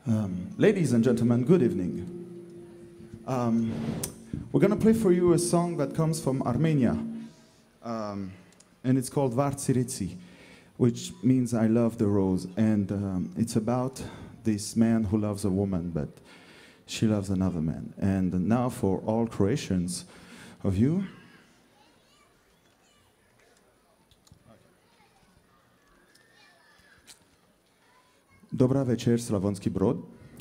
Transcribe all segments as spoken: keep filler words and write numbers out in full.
Um, ladies and gentlemen, good evening. Um, we're going to play for you a song that comes from Armenia, um, and it's called Vartsiritsi, which means I love the rose, and um, it's about this man who loves a woman, but she loves another man. And now for all Croatians of you, Dobra večer, Slavonski Brod.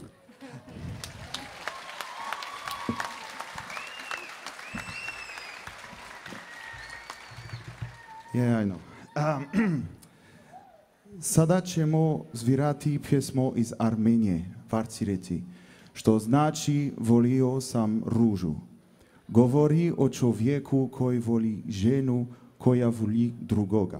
Yeah, I know. Um, sada ćemo zvirati pjesmo iz Armenije, Vartsiritsi, što znači volio sam ružu. Govori o čovjeku koji voli ženu koja voli drugoga.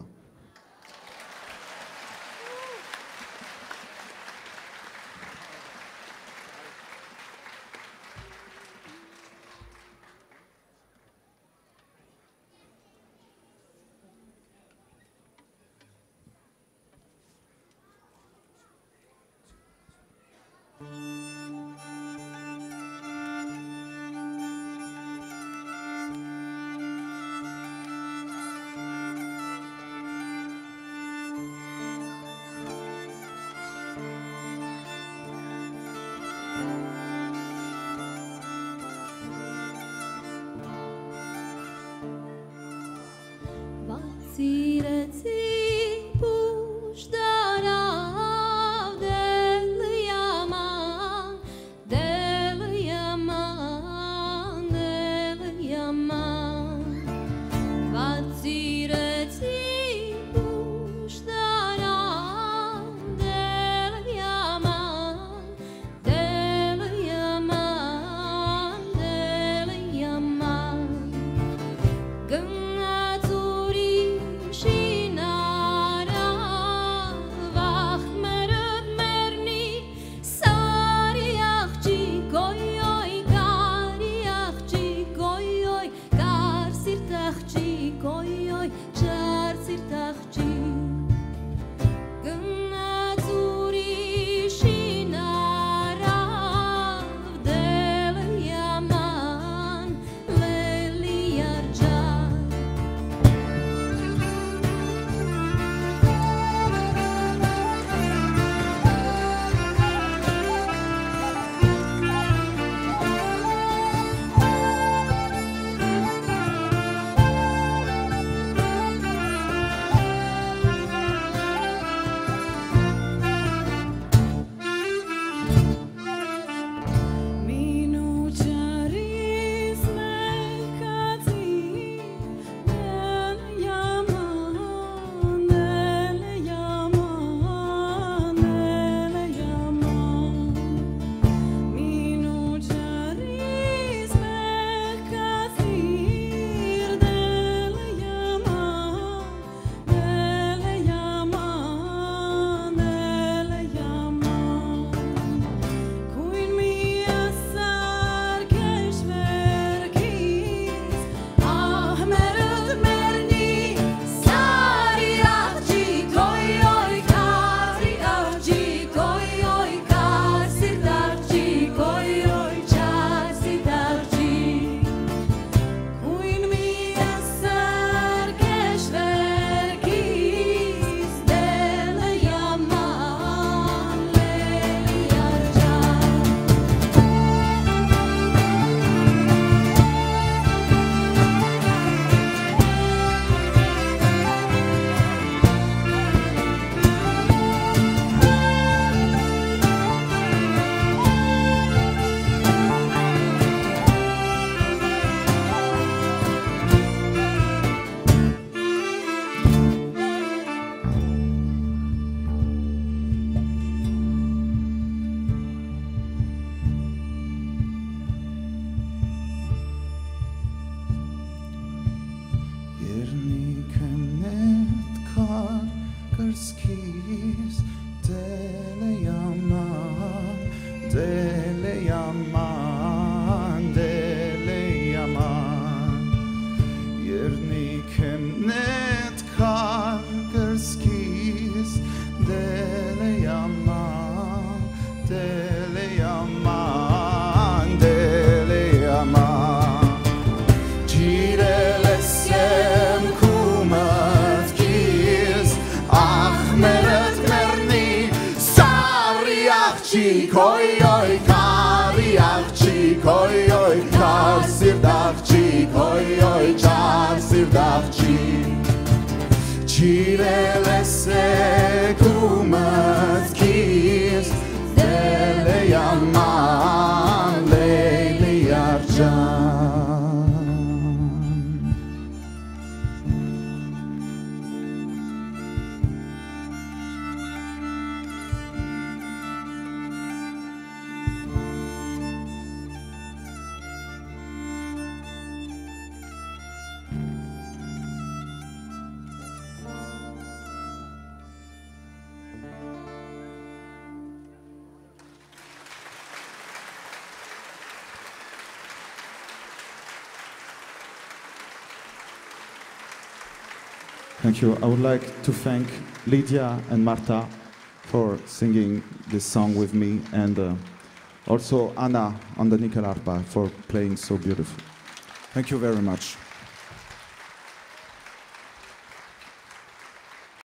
Dele yaman, dele աղջիկ, ոյ ոյ, քարի աղջիկ, ոյ ոյ, քար սիրտ աղջիկ, ոյ ոյ, չար սիրտ աղջիկ, չիրել ես եկումըց քիզ, դել է yaman Leyli Yarcan. Thank you. I would like to thank Lydia and Marta for singing this song with me, and uh, also Anna on the nickel harpa for playing so beautiful. Thank you very much.